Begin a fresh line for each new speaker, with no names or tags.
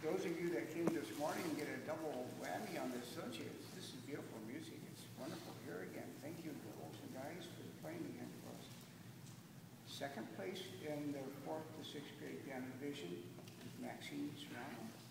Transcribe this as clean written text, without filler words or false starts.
those of you that came this morning get a double whammy on this, don't you? This is beautiful music. It's wonderful. Here again. Thank you, girls and guys, for playing again for us. Second place in the 4th to 6th grade piano division is Maxine.